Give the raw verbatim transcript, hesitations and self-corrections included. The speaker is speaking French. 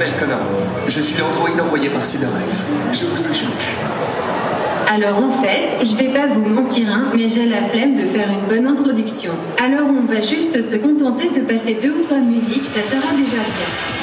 m'appelle Connor. Je suis l'androïde envoyé par Cyberlife. Je vous écoute. Alors en fait, je vais pas vous mentir, hein, mais j'ai la flemme de faire une bonne introduction. Alors on va juste se contenter de passer deux ou trois musiques, ça sera déjà bien.